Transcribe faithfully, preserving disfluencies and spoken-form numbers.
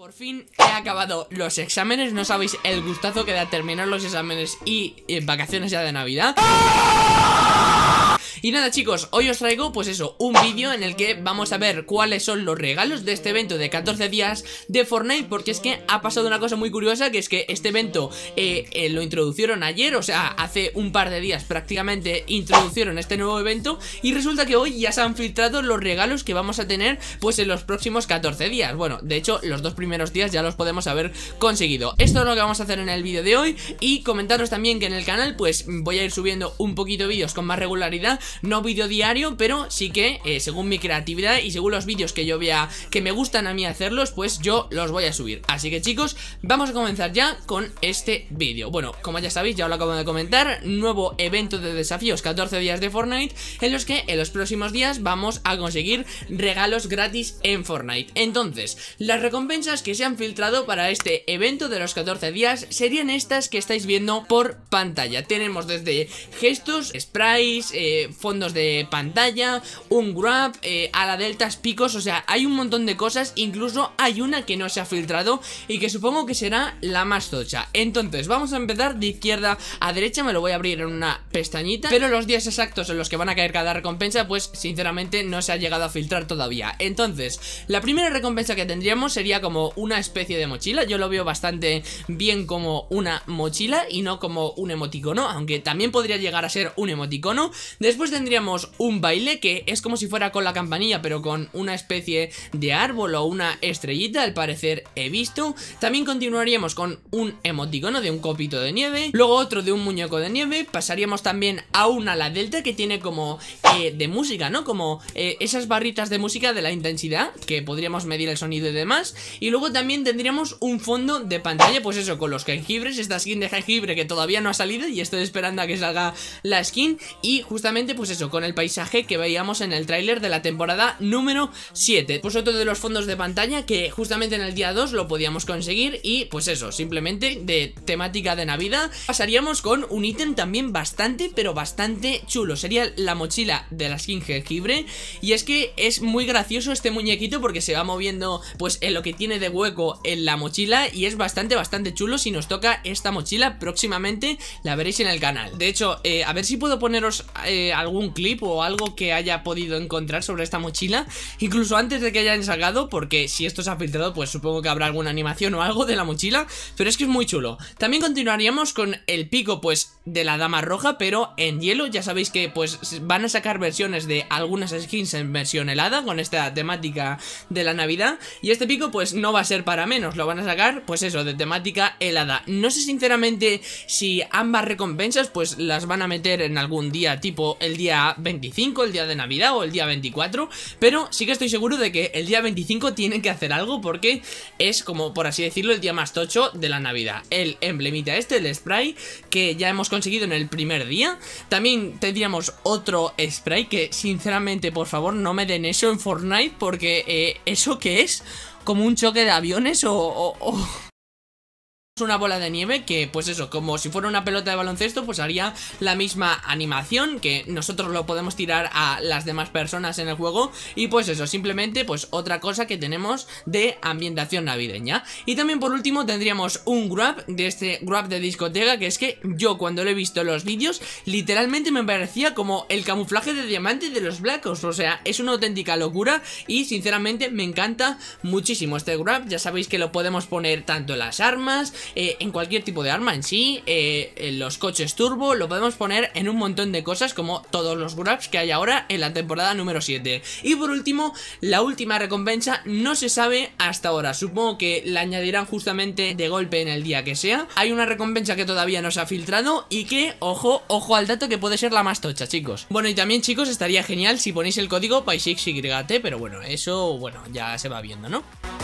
Por fin he acabado los exámenes, no sabéis el gustazo que da terminar los exámenes y eh, vacaciones ya de Navidad. Y nada chicos, hoy os traigo pues eso, un vídeo en el que vamos a ver cuáles son los regalos de este evento de catorce días de Fortnite. Porque es que ha pasado una cosa muy curiosa, que es que este evento eh, eh, lo introducieron ayer, o sea, hace un par de días prácticamente introducieron este nuevo evento. Y resulta que hoy ya se han filtrado los regalos que vamos a tener pues en los próximos catorce días. Bueno, de hecho los dos primeros días ya los podemos haber conseguido. Esto es lo que vamos a hacer en el vídeo de hoy. Y comentaros también que en el canal pues voy a ir subiendo un poquito vídeos con más regularidad. No vídeo diario, pero sí que eh, según mi creatividad y según los vídeos que yo vea que me gustan a mí hacerlos, pues yo los voy a subir. Así que chicos, vamos a comenzar ya con este vídeo. Bueno, como ya sabéis, ya os lo acabo de comentar, nuevo evento de desafíos catorce días de Fortnite, en los que en los próximos días vamos a conseguir regalos gratis en Fortnite. Entonces, las recompensas que se han filtrado para este evento de los catorce días serían estas que estáis viendo por pantalla. Tenemos desde gestos, sprays, eh, fondos de pantalla, un grab, eh, a la deltas picos, o sea, hay un montón de cosas. Incluso hay una que no se ha filtrado y que supongo que será la más tocha. Entonces, vamos a empezar de izquierda a derecha, me lo voy a abrir en una pestañita, pero los días exactos en los que van a caer cada recompensa, pues sinceramente no se ha llegado a filtrar todavía. Entonces, la primera recompensa que tendríamos sería como una especie de mochila. Yo lo veo bastante bien como una mochila y no como un emoticono, aunque también podría llegar a ser un emoticono. Después tendríamos un baile, que es como si fuera con la campanilla, pero con una especie de árbol o una estrellita, al parecer he visto. También continuaríamos con un emoticono de un copito de nieve, luego otro de un muñeco de nieve. Pasaríamos también a un ala delta que tiene como eh, de música, ¿no? Como eh, esas barritas de música de la intensidad, que podríamos medir el sonido y demás. Y luego también tendríamos un fondo de pantalla, pues eso, con los jengibres, esta skin de jengibre que todavía no ha salido y estoy esperando a que salga la skin. Y justamente pues eso, con el paisaje que veíamos en el tráiler de la temporada número siete. Pues otro de los fondos de pantalla que justamente en el día dos lo podíamos conseguir. Y pues eso, simplemente de temática de Navidad. Pasaríamos con un ítem también bastante, pero bastante chulo. Sería la mochila de la skin jengibre. Y es que es muy gracioso este muñequito porque se va moviendo pues en lo que tiene de hueco en la mochila. Y es bastante, bastante chulo. Si nos toca esta mochila próximamente la veréis en el canal. De hecho, eh, a ver si puedo poneros eh, algún clip o algo que haya podido encontrar sobre esta mochila, incluso antes de que hayan sacado, porque si esto se ha filtrado pues supongo que habrá alguna animación o algo de la mochila, pero es que es muy chulo. También continuaríamos con el pico pues de la dama roja, pero en hielo. Ya sabéis que pues van a sacar versiones de algunas skins en versión helada con esta temática de la Navidad, y este pico pues no va a ser para menos, lo van a sacar pues eso, de temática helada. No sé sinceramente si ambas recompensas pues las van a meter en algún día, tipo el día veinticinco, el día de Navidad o el día veinticuatro, pero sí que estoy seguro de que el día veinticinco tienen que hacer algo porque es como, por así decirlo, el día más tocho de la Navidad. El emblemita este, el spray, que ya hemos conseguido en el primer día. También tendríamos otro spray que sinceramente, por favor, no me den eso en Fortnite, porque eh, ¿eso qué es? ¿Como un choque de aviones o...? o, o... una bola de nieve que pues eso, como si fuera una pelota de baloncesto, pues haría la misma animación, que nosotros lo podemos tirar a las demás personas en el juego. Y pues eso, simplemente pues otra cosa que tenemos de ambientación navideña. Y también por último tendríamos un grab, de este grab de discoteca, que es que yo cuando lo he visto en los vídeos literalmente me parecía como el camuflaje de diamante de los Black Ops. O sea, es una auténtica locura y sinceramente me encanta muchísimo este grab. Ya sabéis que lo podemos poner tanto en las armas, Eh, en cualquier tipo de arma en sí, eh, en los coches turbo, lo podemos poner en un montón de cosas, como todos los grabs que hay ahora en la temporada número siete. Y por último, la última recompensa no se sabe hasta ahora, supongo que la añadirán justamente de golpe en el día que sea. Hay una recompensa que todavía no se ha filtrado y que, ojo, ojo al dato, que puede ser la más tocha, chicos. Bueno, y también chicos, estaría genial si ponéis el código P A I S X Y T, pero bueno, eso, bueno, ya se va viendo, ¿no?